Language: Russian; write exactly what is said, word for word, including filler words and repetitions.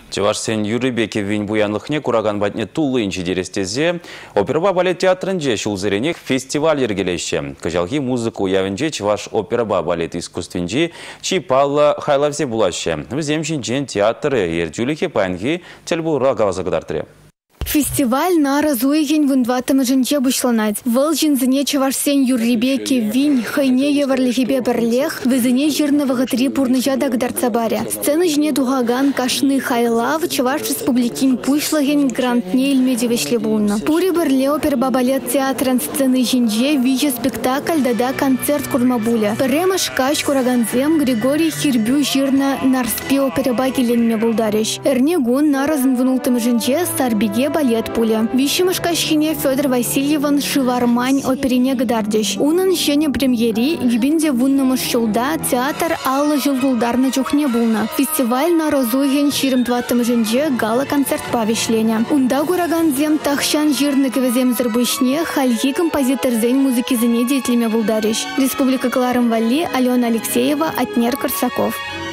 Чевашсен юрибеке вин буянлыхне кураган батне тулы инчи дерестезе, опера балет театрынже шулзеренек фестиваль ергелеще. Кажалги музыку явенже Чеваш опера балет искусственже чипалла хайлавзе булаще. Віземшін театры ердюлихе паянги тельбура гавазагадартыре. Фестиваль на разуеген вундватым жінче бұшланад. Выл жінзіне Чевашсен юррибеке вин хайне еварлихебе бірлех, візіне жирного гатри пурныжа дагдарца баря. Сцена жіне дугаган кашны хайлав Чеваш республикин пуйшлаген грантне илмедевешле булна. Пури бірле оперба балет театран сцены жінже виже спектакль дада концерт курмабуля. Перема шкаш кураганзем Григорий Хирбю жирна нарспе оперба келенме булдареш. Эрнегун наразын вунултым жінже сарбиге балет пуля. Вишимашкашхине Федор Васильеван Шивармань оперине гадардеш. Унан щене премьери юбинде вуннамыш шулда театр Алла Жылдулдарна чухне булна. Фестиваль на розуген ширым тватым жинже гала концерт павишленя. Унда гураганзем тахшан жирны квезем зырбышне хальги композитор зень музыки зене деятельме булдареш. Республика Кларым Валли, Алена Алексеева, Атнер Корсаков.